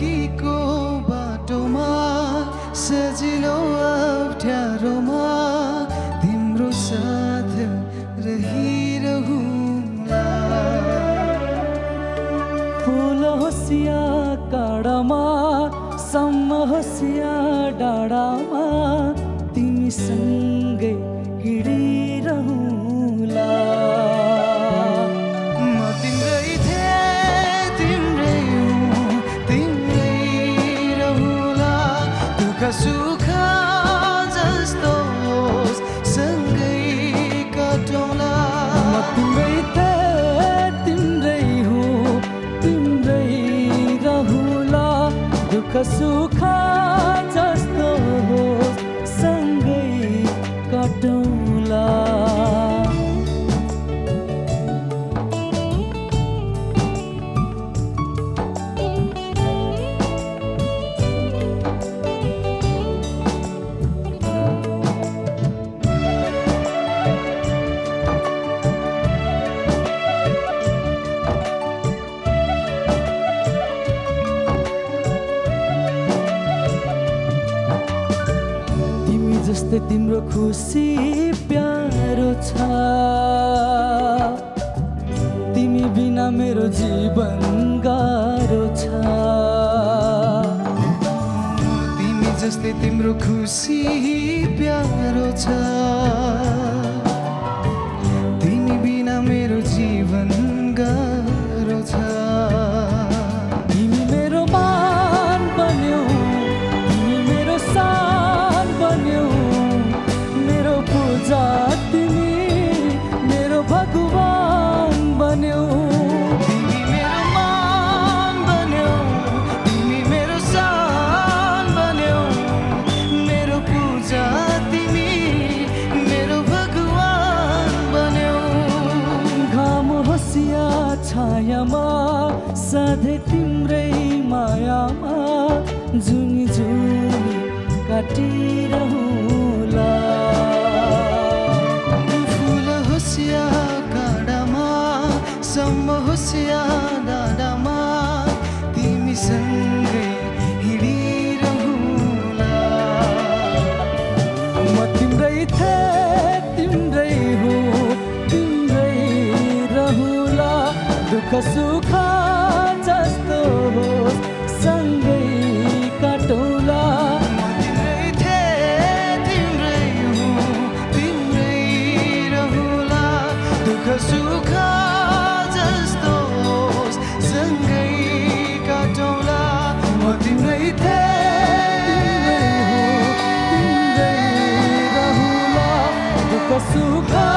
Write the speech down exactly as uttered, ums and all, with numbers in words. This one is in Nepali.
जिन्दगीको बाटोमा सजिलो अप्ठ्यारोमा तिम्रो साथ रहिरहुला। फूल होस् या काँडामा सम्म होस् या डाँडामा तिमीसँगै हिँडिरहुला। म तिम्रै थिएँ तिम्रै हुँ तिम्रै रहुला। दुःख सुख जस्तो होस् सँगै काटौँला। म तिम्रै थिएँ तिम्रै हुँ तिम्रै रहुला। दुःख सुख जस्तो होस् सँगै काटौँला। जस्तै तिम्रो खुसी प्यारो छ। तिमी बिना मेरो जीवन गाह्रो छ। तिमी जस्तै तिम्रो खुसी प्यारो छ। तिमी बिना मेरो जीवन गाह्रो छ। तिमी मेरो मान बन्यौ तिमी मेरो सान बन्यौ। मेरो पूजा तिमी मेरो भगवान बन्यौ। तिमी मेरो मान बन्यौ तिमी मेरो सान बन्यौ। मेरो पूजा तिमी मेरो भगवान बन्यौ। घाम होस् या छायामा सधैँ तिम्रै मायामा जुनी जुनी काटिरहुला। फूल होस् या काँडामा सम्म होस् या डाँडामा तिमीसँगै हिँडिरहुला। म तिम्रै थिएँ तिम्रै हुँ तिम्रै रहुला। दुःख सुख जस्तो होस् सँगै काटौँला। म तिम्रै थिएँ तिम्रै हुँ तिम्रै रहुला। दुःख सुख जस्तो होस् सँगै काटौँला। म तिम्रै तिम्रै हुँ तिम्रै रहुला। दुःख सुख